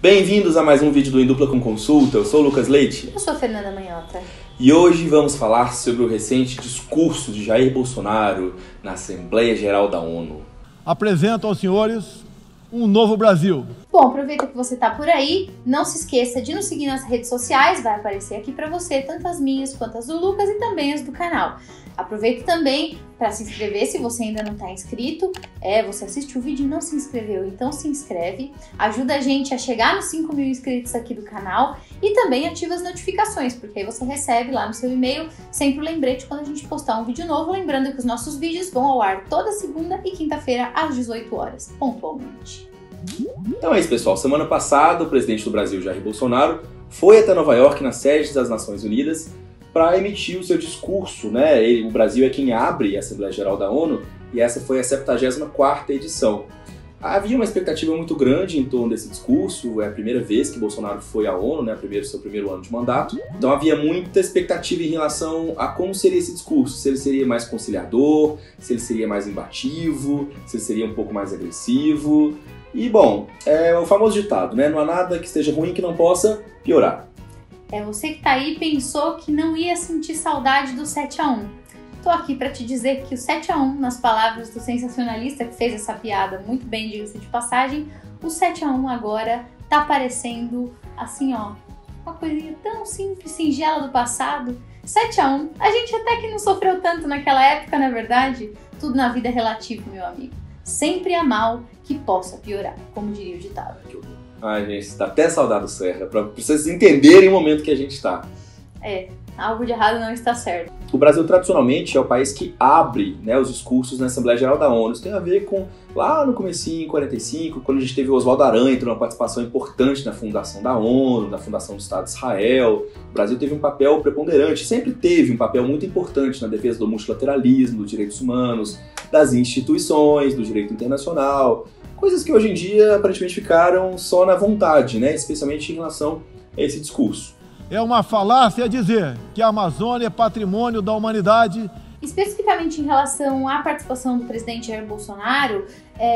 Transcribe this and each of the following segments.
Bem-vindos a mais um vídeo do Em Dupla com Consulta. Eu sou o Lucas Leite. Eu sou a Fernanda Manhota. E hoje vamos falar sobre o recente discurso de Jair Bolsonaro na Assembleia Geral da ONU. Apresento aos senhores um novo Brasil. Bom, aproveita que você está por aí, não se esqueça de nos seguir nas redes sociais, vai aparecer aqui para você tanto as minhas quanto as do Lucas e também as do canal. Aproveita também para se inscrever se você ainda não está inscrito. Você assistiu o vídeo e não se inscreveu, então se inscreve. Ajuda a gente a chegar nos 5 mil inscritos aqui do canal e também ativa as notificações, porque aí você recebe lá no seu e-mail sempre o lembrete quando a gente postar um vídeo novo. Lembrando que os nossos vídeos vão ao ar toda segunda e quinta-feira às 18 horas, pontualmente. Então é isso, pessoal. Semana passada, o presidente do Brasil, Jair Bolsonaro, foi até Nova York, na sede das Nações Unidas, para emitir o seu discurso, né? O Brasil é quem abre a Assembleia Geral da ONU e essa foi a 74ª edição. Havia uma expectativa muito grande em torno desse discurso, é a primeira vez que Bolsonaro foi à ONU, né? Seu primeiro ano de mandato. Então havia muita expectativa em relação a como seria esse discurso, se ele seria mais conciliador, se ele seria mais embativo, se ele seria um pouco mais agressivo. E bom, é o famoso ditado, né? Não há nada que esteja ruim que não possa piorar. Você que tá aí pensou que não ia sentir saudade do 7-1. Tô aqui para te dizer que o 7-1, nas palavras do sensacionalista que fez essa piada muito bem, diga-se de passagem, o 7-1 agora tá parecendo assim, ó, uma coisinha tão simples, singela do passado. 7-1, a gente até que não sofreu tanto naquela época, na verdade. Tudo na vida é relativo, meu amigo. Sempre há mal que possa piorar, como diria o ditado. Ai, gente, dá até saudade do Serra, pra vocês entenderem o momento que a gente tá. Algo de errado não está certo. O Brasil, tradicionalmente, é o país que abre, né, os discursos na Assembleia Geral da ONU. Isso tem a ver com, lá no comecinho, em 45, quando a gente teve o Oswaldo Aranha, entrou uma participação importante na fundação da ONU, na fundação do Estado de Israel. O Brasil teve um papel preponderante, sempre teve um papel muito importante na defesa do multilateralismo, dos direitos humanos, das instituições, do direito internacional. Coisas que hoje em dia, aparentemente, ficaram só na vontade, né, especialmente em relação a esse discurso. É uma falácia dizer que a Amazônia é patrimônio da humanidade. Especificamente em relação à participação do presidente Jair Bolsonaro,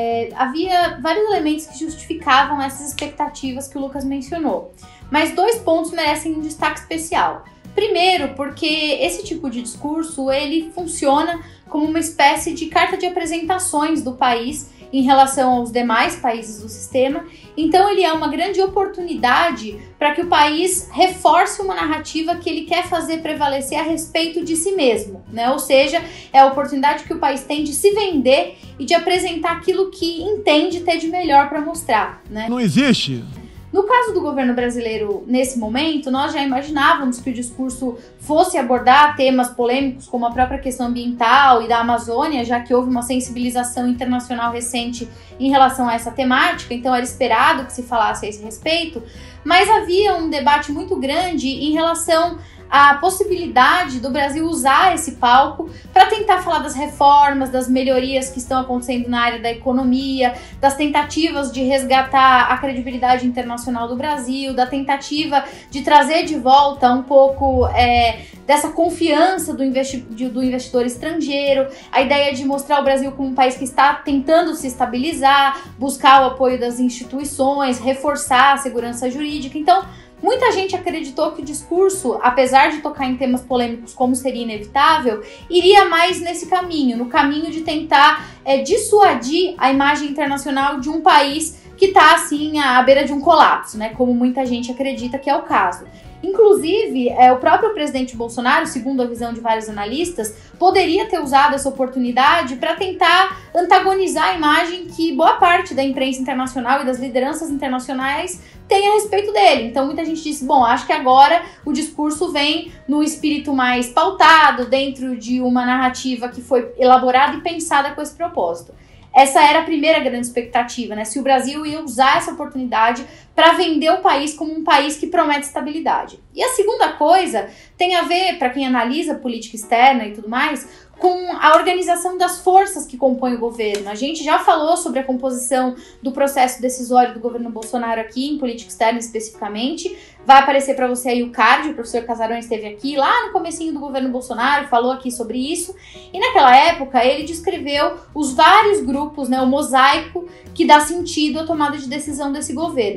havia vários elementos que justificavam essas expectativas que o Lucas mencionou. Mas 2 pontos merecem um destaque especial. Primeiro, porque esse tipo de discurso ele funciona como uma espécie de carta de apresentações do país em relação aos demais países do sistema. Então ele é uma grande oportunidade para que o país reforce uma narrativa que ele quer fazer prevalecer a respeito de si mesmo, né? Ou seja, é a oportunidade que o país tem de se vender e de apresentar aquilo que entende ter de melhor para mostrar, né? Não existe. No caso do governo brasileiro, nesse momento, nós já imaginávamos que o discurso fosse abordar temas polêmicos como a própria questão ambiental e da Amazônia, já que houve uma sensibilização internacional recente em relação a essa temática, então era esperado que se falasse a esse respeito, mas havia um debate muito grande em relação à possibilidade do Brasil usar esse palco para tentar falar das reformas, das melhorias que estão acontecendo na área da economia, das tentativas de resgatar a credibilidade internacional do Brasil, da tentativa de trazer de volta um pouco dessa confiança do investidor estrangeiro, a ideia de mostrar o Brasil como um país que está tentando se estabilizar, buscar o apoio das instituições, reforçar a segurança jurídica. Então, muita gente acreditou que o discurso, apesar de tocar em temas polêmicos como seria inevitável, iria mais nesse caminho, no caminho de tentar dissuadir a imagem internacional de um país que está assim à beira de um colapso, né? Como muita gente acredita que é o caso. Inclusive, o próprio presidente Bolsonaro, segundo a visão de vários analistas, poderia ter usado essa oportunidade para tentar antagonizar a imagem que boa parte da imprensa internacional e das lideranças internacionais tem a respeito dele. Então muita gente disse, bom, acho que agora o discurso vem no espírito mais pautado, dentro de uma narrativa que foi elaborada e pensada com esse propósito. Essa era a primeira grande expectativa, né? Se o Brasil ia usar essa oportunidade para vender o país como um país que promete estabilidade. E a segunda coisa tem a ver, para quem analisa política externa e tudo mais, com a organização das forças que compõem o governo. A gente já falou sobre a composição do processo decisório do governo Bolsonaro aqui, em política externa especificamente. Vai aparecer para você aí o card, o professor Casarões esteve aqui, lá no comecinho do governo Bolsonaro, falou aqui sobre isso. E naquela época ele descreveu os vários grupos, né, o mosaico que dá sentido à tomada de decisão desse governo.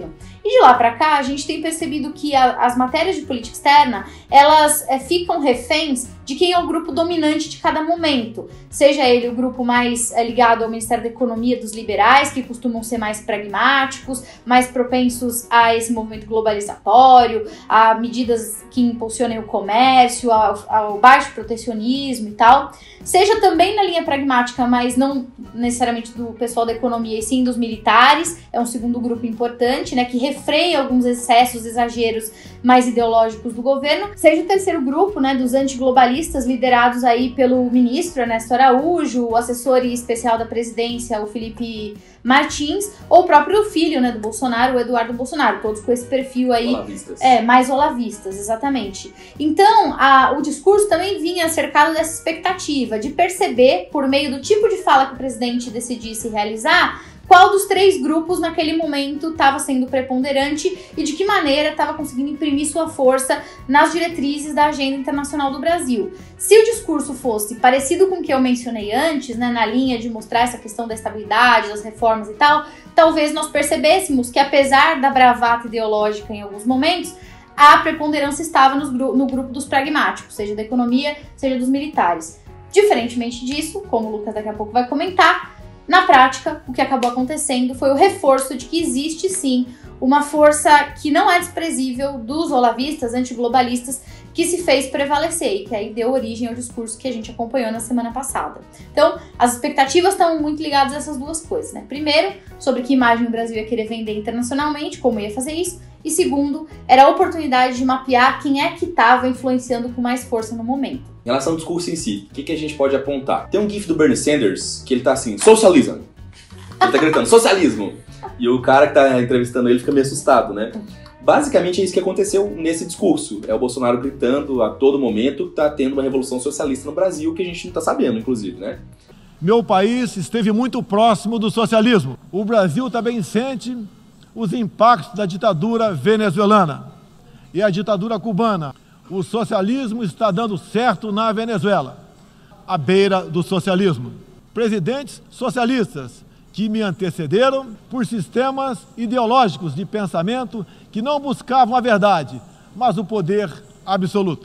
E de lá para cá, a gente tem percebido que as matérias de política externa, elas ficam reféns de quem é o grupo dominante de cada momento. Seja ele o grupo mais ligado ao Ministério da Economia dos liberais, que costumam ser mais pragmáticos, mais propensos a esse movimento globalizatório, a medidas que impulsionem o comércio, ao baixo protecionismo e tal. Seja também na linha pragmática, mas não necessariamente do pessoal da economia, e sim dos militares, é um segundo grupo importante, né, que refreia alguns excessos, exageros mais ideológicos do governo. Seja o terceiro grupo, né, dos antiglobalistas, liderados aí pelo ministro Ernesto Araújo, o assessor especial da presidência, o Felipe Martins, ou o próprio filho, né, do Bolsonaro, o Eduardo Bolsonaro, todos com esse perfil aí, olavistas. Mais olavistas, exatamente. Então, o discurso também vinha cercado dessa expectativa de perceber, por meio do tipo de fala que o presidente decidisse realizar, qual dos três grupos naquele momento estava sendo preponderante e de que maneira estava conseguindo imprimir sua força nas diretrizes da agenda internacional do Brasil. Se o discurso fosse parecido com o que eu mencionei antes, né, na linha de mostrar essa questão da estabilidade, das reformas e tal, talvez nós percebêssemos que, apesar da bravata ideológica em alguns momentos, a preponderância estava no grupo dos pragmáticos, seja da economia, seja dos militares. Diferentemente disso, como o Lucas daqui a pouco vai comentar, na prática, o que acabou acontecendo foi o reforço de que existe, sim, uma força que não é desprezível dos olavistas, antiglobalistas, que se fez prevalecer e que aí deu origem ao discurso que a gente acompanhou na semana passada. Então, as expectativas estão muito ligadas a essas duas coisas, né? Primeiro, sobre que imagem o Brasil ia querer vender internacionalmente, como ia fazer isso, e segundo, era a oportunidade de mapear quem é que estava influenciando com mais força no momento. Em relação ao discurso em si, o que a gente pode apontar? Tem um gif do Bernie Sanders que ele tá assim, socialism. Ele tá gritando, socialismo. E o cara que tá entrevistando ele fica meio assustado, né? Basicamente é isso que aconteceu nesse discurso. É o Bolsonaro gritando a todo momento que tá tendo uma revolução socialista no Brasil, que a gente não tá sabendo, inclusive, né? Meu país esteve muito próximo do socialismo. O Brasil também sente os impactos da ditadura venezuelana e a ditadura cubana. O socialismo está dando certo na Venezuela, à beira do socialismo. Presidentes socialistas que me antecederam por sistemas ideológicos de pensamento que não buscavam a verdade, mas o poder absoluto.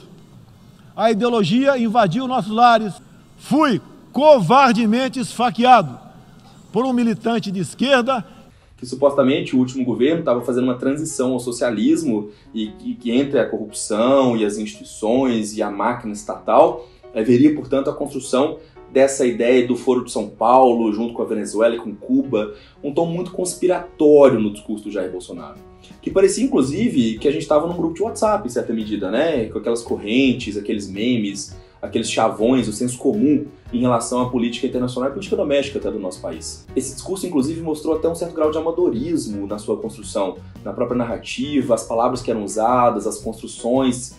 A ideologia invadiu nossos lares. Fui covardemente esfaqueado por um militante de esquerda que supostamente o último governo estava fazendo uma transição ao socialismo e que entre a corrupção e as instituições e a máquina estatal haveria, portanto, a construção dessa ideia do Foro de São Paulo, junto com a Venezuela e com Cuba, um tom muito conspiratório no discurso do Jair Bolsonaro. Que parecia, inclusive, que a gente estava num grupo de WhatsApp, em certa medida, né? Com aquelas correntes, aqueles memes, aqueles chavões, o senso comum em relação à política internacional e política doméstica até do nosso país. Esse discurso, inclusive, mostrou até um certo grau de amadorismo na sua construção, na própria narrativa, as palavras que eram usadas, as construções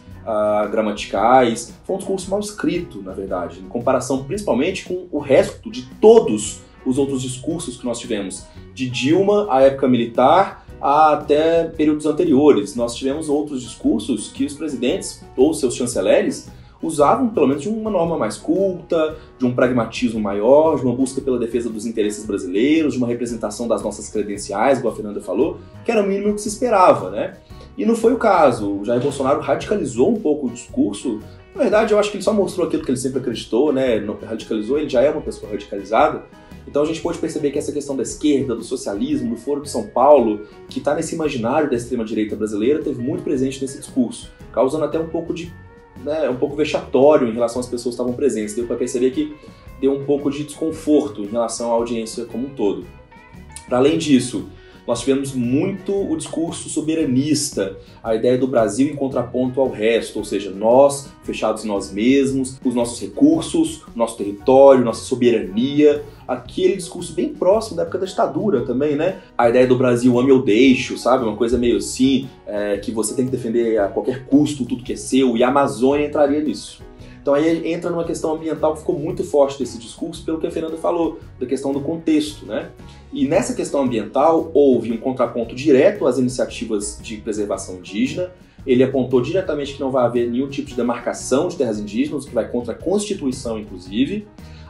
gramaticais. Foi um discurso mal escrito, na verdade, em comparação principalmente com o resto de todos os outros discursos que nós tivemos, de Dilma à época militar até períodos anteriores. Nós tivemos outros discursos que os presidentes ou seus chanceleres usavam pelo menos de uma norma mais culta, de um pragmatismo maior, de uma busca pela defesa dos interesses brasileiros, de uma representação das nossas credenciais, como a Fernanda falou, que era o mínimo que se esperava, né? E não foi o caso. O Jair Bolsonaro radicalizou um pouco o discurso. Na verdade, eu acho que ele só mostrou aquilo que ele sempre acreditou, né? Não radicalizou, ele já é uma pessoa radicalizada. Então a gente pode perceber que essa questão da esquerda, do socialismo, do Foro de São Paulo, que está nesse imaginário da extrema-direita brasileira, teve muito presente nesse discurso, causando até um pouco vexatório em relação às pessoas que estavam presentes. Deu para perceber que deu um pouco de desconforto em relação à audiência como um todo. Para além disso, nós tivemos muito o discurso soberanista, a ideia do Brasil em contraponto ao resto, ou seja, nós, fechados em nós mesmos, os nossos recursos, nosso território, nossa soberania, aquele discurso bem próximo da época da ditadura também, né? A ideia do Brasil ame ou deixo, sabe? Uma coisa meio assim, que você tem que defender a qualquer custo tudo que é seu, e a Amazônia entraria nisso. Então aí entra numa questão ambiental que ficou muito forte desse discurso, pelo que a Fernanda falou, da questão do contexto, né? E nessa questão ambiental houve um contraponto direto às iniciativas de preservação indígena. Ele apontou diretamente que não vai haver nenhum tipo de demarcação de terras indígenas, o que vai contra a Constituição, inclusive.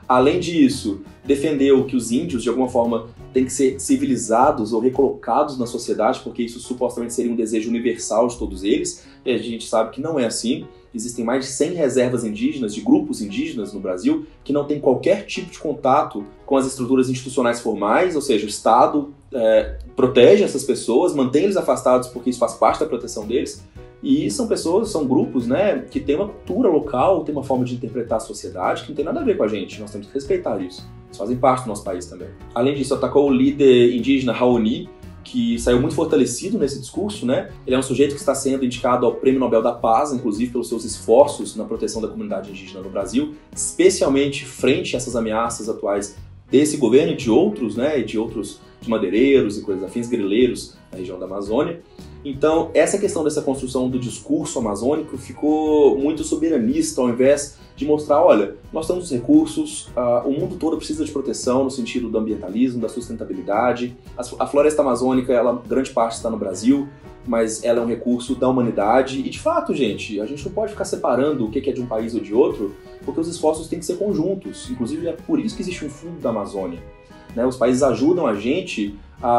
Além disso, defendeu que os índios, de alguma forma, têm que ser civilizados ou recolocados na sociedade, porque isso supostamente seria um desejo universal de todos eles, e a gente sabe que não é assim. Existem mais de 100 reservas indígenas, de grupos indígenas no Brasil, que não têm qualquer tipo de contato com as estruturas institucionais formais, ou seja, o Estado protege essas pessoas, mantém eles afastados porque isso faz parte da proteção deles, e são pessoas, são grupos, né, que têm uma cultura local, têm uma forma de interpretar a sociedade que não tem nada a ver com a gente, nós temos que respeitar isso. Eles fazem parte do nosso país também. Além disso, atacou o líder indígena Raoni, que saiu muito fortalecido nesse discurso, né? Ele é um sujeito que está sendo indicado ao Prêmio Nobel da Paz, inclusive pelos seus esforços na proteção da comunidade indígena no Brasil, especialmente frente a essas ameaças atuais desse governo e de outros, né? E de outros, de madeireiros e coisas afins, grileiros na região da Amazônia. Então, essa questão dessa construção do discurso amazônico ficou muito soberanista, ao invés de mostrar, olha, nós temos os recursos, o mundo todo precisa de proteção no sentido do ambientalismo, da sustentabilidade. A floresta amazônica, ela, grande parte está no Brasil, mas ela é um recurso da humanidade. E, de fato, gente, a gente não pode ficar separando o que é de um país ou de outro, porque os esforços têm que ser conjuntos. Inclusive, é por isso que existe um fundo da Amazônia, né? Os países ajudam a gente,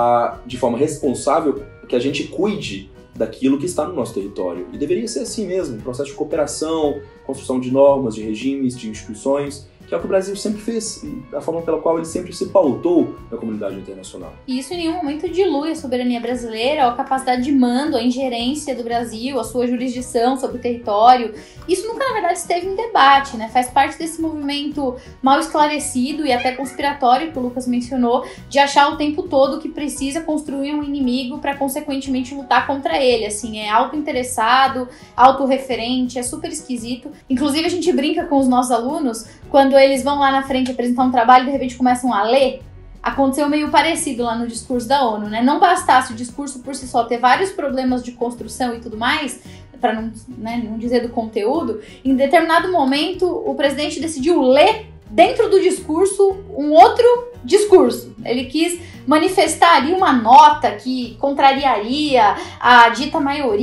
de forma responsável, que a gente cuide daquilo que está no nosso território. E deveria ser assim mesmo, um processo de cooperação, construção de normas, de regimes, de instituições, que é o que o Brasil sempre fez, e da forma pela qual ele sempre se pautou na comunidade internacional. E isso em nenhum momento dilui a soberania brasileira, a capacidade de mando, a ingerência do Brasil, a sua jurisdição sobre o território. Isso nunca, na verdade, esteve em debate, né? Faz parte desse movimento mal esclarecido e até conspiratório que o Lucas mencionou, de achar o tempo todo que precisa construir um inimigo para, consequentemente, lutar contra ele. Assim, é auto-interessado, autorreferente, é super esquisito. Inclusive, a gente brinca com os nossos alunos, quando eles vão lá na frente apresentar um trabalho e de repente começam a ler. Aconteceu meio parecido lá no discurso da ONU, né? Não bastasse o discurso por si só ter vários problemas de construção e tudo mais, para não dizer do conteúdo, em determinado momento o presidente decidiu ler dentro do discurso um outro discurso. Ele quis manifestar ali uma nota que contrariaria a dita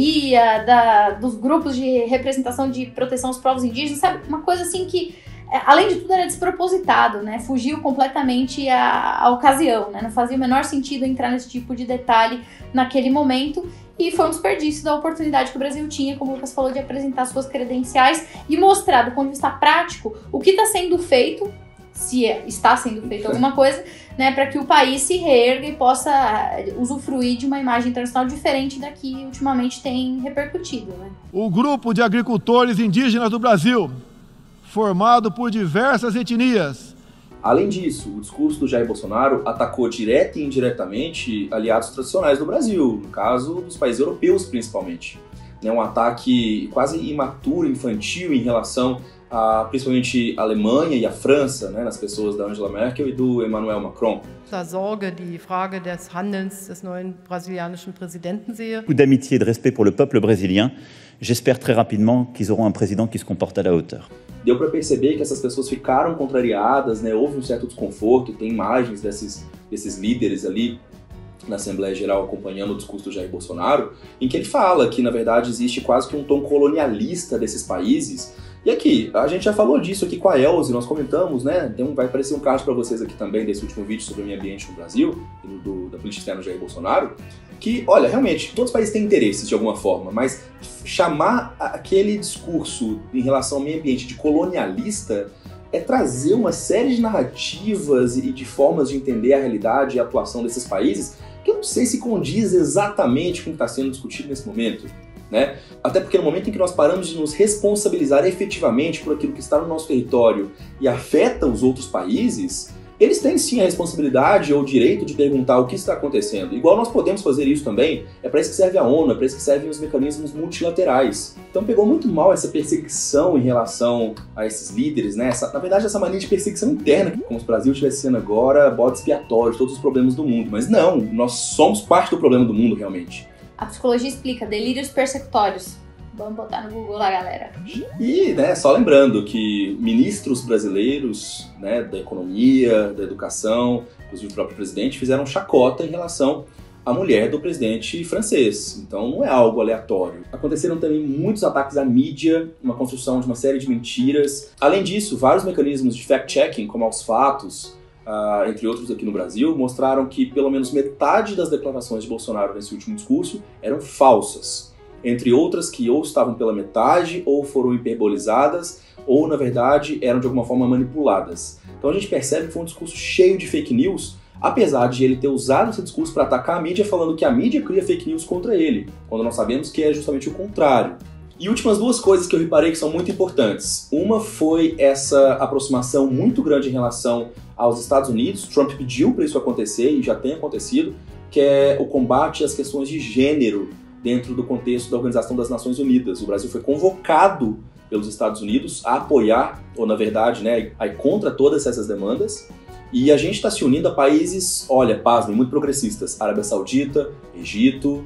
maioria dos grupos de representação de proteção aos povos indígenas, sabe? Uma coisa assim que, além de tudo, era despropositado, né? Fugiu completamente a ocasião, né? Não fazia o menor sentido entrar nesse tipo de detalhe naquele momento, e foi um desperdício da oportunidade que o Brasil tinha, como o Lucas falou, de apresentar suas credenciais e mostrar, do ponto de vista prático, o que está sendo feito, se está sendo feito alguma coisa, né, para que o país se reerga e possa usufruir de uma imagem internacional diferente da que ultimamente tem repercutido, né? O grupo de agricultores indígenas do Brasil, formado por diversas etnias. Além disso, o discurso do Jair Bolsonaro atacou direta e indiretamente aliados tradicionais do Brasil, no caso dos países europeus principalmente. Um ataque quase imaturo, infantil em relação a, principalmente, a Alemanha e a França, né, nas pessoas da Angela Merkel e do Emmanuel Macron. Da Sorge die Frage des Handelns des neuen brasilianischen Präsidenten sehe. Beaucoup d'amitié et de respect pour le peuple brésilien. J'espère très rapidement qu'ils auront un président qui se comporte à la hauteur. Deu para perceber que essas pessoas ficaram contrariadas, né? Houve um certo desconforto, tem imagens desses líderes ali na Assembleia Geral acompanhando o discurso do Jair Bolsonaro, em que ele fala que, na verdade, existe quase que um tom colonialista desses países. E aqui, a gente já falou disso aqui com a Elze, nós comentamos, né? Vai aparecer um card para vocês aqui também desse último vídeo sobre o meio ambiente no Brasil, e da política externa do Jair Bolsonaro, que, olha, realmente, todos os países têm interesses de alguma forma, mas chamar aquele discurso em relação ao meio ambiente de colonialista é trazer uma série de narrativas e de formas de entender a realidade e a atuação desses países que eu não sei se condiz exatamente com o que está sendo discutido nesse momento, né? Até porque no momento em que nós paramos de nos responsabilizar efetivamente por aquilo que está no nosso território e afeta os outros países, eles têm sim a responsabilidade ou o direito de perguntar o que está acontecendo. Igual nós podemos fazer isso também, é para isso que serve a ONU, é para isso que servem os mecanismos multilaterais. Então pegou muito mal essa perseguição em relação a esses líderes, né? Na verdade, essa mania de perseguição interna, como se o Brasil estivesse sendo agora bode expiatório de todos os problemas do mundo. Mas não, nós somos parte do problema do mundo, realmente. A psicologia explica delírios persecutórios. Vamos botar no Google lá, galera. E, né, só lembrando que ministros brasileiros, né, da economia, da educação, inclusive o próprio presidente, fizeram chacota em relação a mulher do presidente francês. Então não é algo aleatório. Aconteceram também muitos ataques à mídia, uma construção de uma série de mentiras. Além disso, vários mecanismos de fact-checking, como aos fatos, entre outros aqui no Brasil, mostraram que pelo menos metade das declarações de Bolsonaro nesse último discurso eram falsas. Entre outras que ou estavam pela metade, ou foram hiperbolizadas, ou, na verdade, eram de alguma forma manipuladas. Então a gente percebe que foi um discurso cheio de fake news, apesar de ele ter usado esse discurso para atacar a mídia, falando que a mídia cria fake news contra ele, quando nós sabemos que é justamente o contrário. E últimas duas coisas que eu reparei que são muito importantes. Uma foi essa aproximação muito grande em relação aos Estados Unidos. Trump pediu para isso acontecer, e já tem acontecido, que é o combate às questões de gênero dentro do contexto da Organização das Nações Unidas. O Brasil foi convocado pelos Estados Unidos a apoiar, ou na verdade, né, a ir contra todas essas demandas. E a gente está se unindo a países, olha, pasmem, muito progressistas. Arábia Saudita, Egito,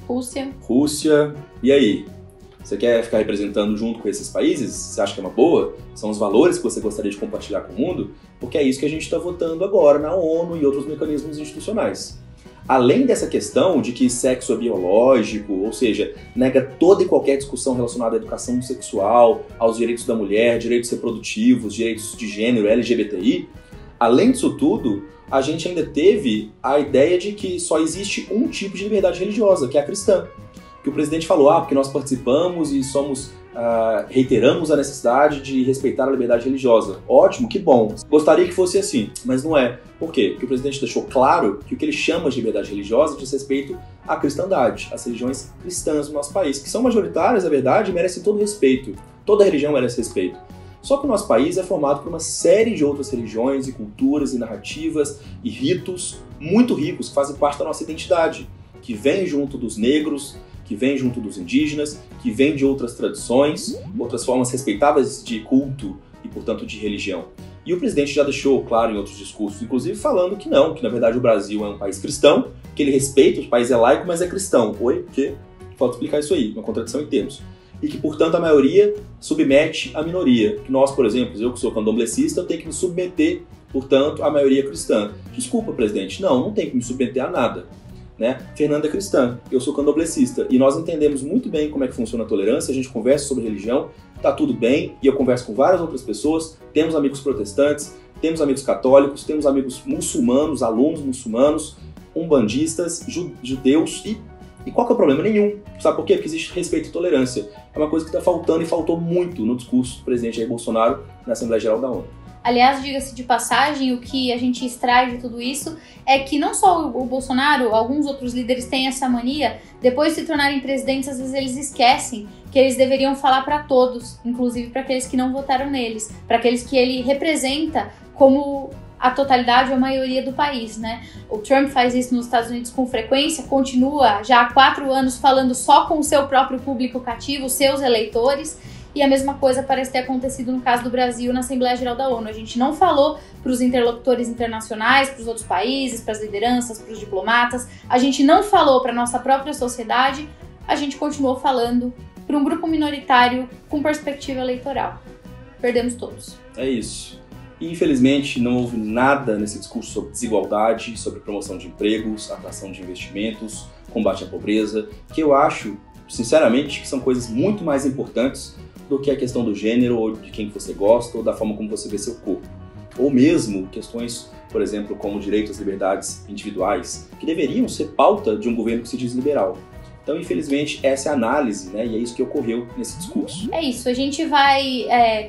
Rússia. E aí? Você quer ficar representando junto com esses países? Você acha que é uma boa? São os valores que você gostaria de compartilhar com o mundo? Porque é isso que a gente está votando agora na ONU e outros mecanismos institucionais. Além dessa questão de que sexo é biológico, ou seja, nega toda e qualquer discussão relacionada à educação sexual, aos direitos da mulher, direitos reprodutivos, direitos de gênero, LGBTI, além disso tudo, a gente ainda teve a ideia de que só existe um tipo de liberdade religiosa, que é a cristã. Que o presidente falou, porque nós participamos e reiteramos a necessidade de respeitar a liberdade religiosa. Ótimo, que bom. Gostaria que fosse assim, mas não é. Por quê? Porque o presidente deixou claro que o que ele chama de liberdade religiosa diz respeito à cristandade, às religiões cristãs do nosso país, que são majoritárias, é verdade, e merecem todo respeito. Toda religião merece respeito. Só que o nosso país é formado por uma série de outras religiões e culturas e narrativas e ritos muito ricos que fazem parte da nossa identidade, que vêm junto dos negros, que vem junto dos indígenas, que vem de outras tradições, outras formas respeitáveis de culto e, portanto, de religião. E o presidente já deixou claro em outros discursos, inclusive falando que não, que na verdade o Brasil é um país cristão, que ele respeita, o país é laico, mas é cristão. Oi? O quê? Falta explicar isso aí, uma contradição em termos. E que, portanto, a maioria submete a minoria. Que nós, por exemplo, eu que sou candomblessista, eu tenho que me submeter, portanto, à maioria cristã. Desculpa, presidente, não tenho que me submeter a nada. Né? Fernanda é cristã, eu sou candomblessista, e nós entendemos muito bem como é que funciona a tolerância, a gente conversa sobre religião, tá tudo bem, e eu converso com várias outras pessoas, temos amigos protestantes, temos amigos católicos, temos amigos muçulmanos, alunos muçulmanos, umbandistas, judeus, e qual que é o problema? Nenhum. Sabe por quê? Porque existe respeito e tolerância. É uma coisa que está faltando e faltou muito no discurso do presidente Jair Bolsonaro na Assembleia Geral da ONU. Aliás, diga-se de passagem, o que a gente extrai de tudo isso é que não só o Bolsonaro, alguns outros líderes têm essa mania, depois de se tornarem presidentes, às vezes eles esquecem que eles deveriam falar para todos, inclusive para aqueles que não votaram neles, para aqueles que ele representa como a totalidade ou a maioria do país, né? O Trump faz isso nos Estados Unidos com frequência, continua já há 4 anos falando só com o seu próprio público cativo, os seus eleitores. E a mesma coisa parece ter acontecido no caso do Brasil na Assembleia Geral da ONU. A gente não falou para os interlocutores internacionais, para os outros países, para as lideranças, para os diplomatas. A gente não falou para a nossa própria sociedade. A gente continuou falando para um grupo minoritário com perspectiva eleitoral. Perdemos todos. É isso. E, infelizmente, não houve nada nesse discurso sobre desigualdade, sobre promoção de empregos, atração de investimentos, combate à pobreza, que eu acho, sinceramente, que são coisas muito mais importantes do que a questão do gênero, ou de quem você gosta, ou da forma como você vê seu corpo. Ou mesmo questões, por exemplo, como direitos e liberdades individuais, que deveriam ser pauta de um governo que se diz liberal. Então, infelizmente, essa é a análise, né? E é isso que ocorreu nesse discurso. É isso, a gente vai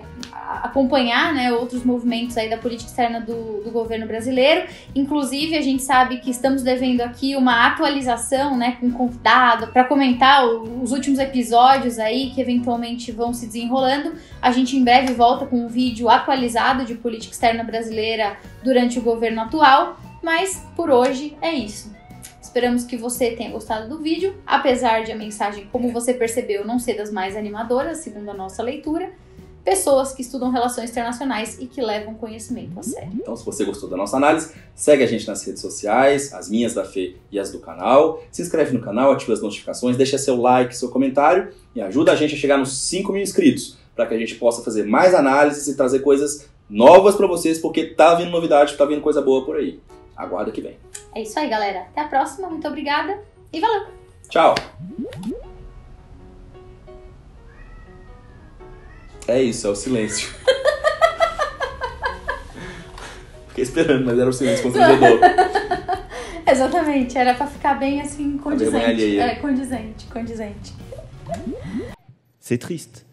acompanhar, né, outros movimentos aí da política externa do governo brasileiro. Inclusive, a gente sabe que estamos devendo aqui uma atualização, né, com um convidado para comentar os últimos episódios aí que eventualmente vão se desenrolando. A gente em breve volta com um vídeo atualizado de política externa brasileira durante o governo atual, mas por hoje é isso. Esperamos que você tenha gostado do vídeo, apesar de a mensagem, como você percebeu, não ser das mais animadoras, segundo a nossa leitura. Pessoas que estudam relações internacionais e que levam conhecimento a sério. Então, se você gostou da nossa análise, segue a gente nas redes sociais, as minhas, da Fê e as do canal. Se inscreve no canal, ativa as notificações, deixa seu like, seu comentário e ajuda a gente a chegar nos 5 mil inscritos, para que a gente possa fazer mais análises e trazer coisas novas para vocês, porque tá vindo novidade, tá vindo coisa boa por aí. Aguarda que vem. É isso aí, galera. Até a próxima. Muito obrigada e valeu! Tchau! É isso, é o silêncio. Fiquei esperando, mas era o silêncio constrangedor. Exatamente, era pra ficar bem assim, condizente. alheia. É, condizente. C'est triste.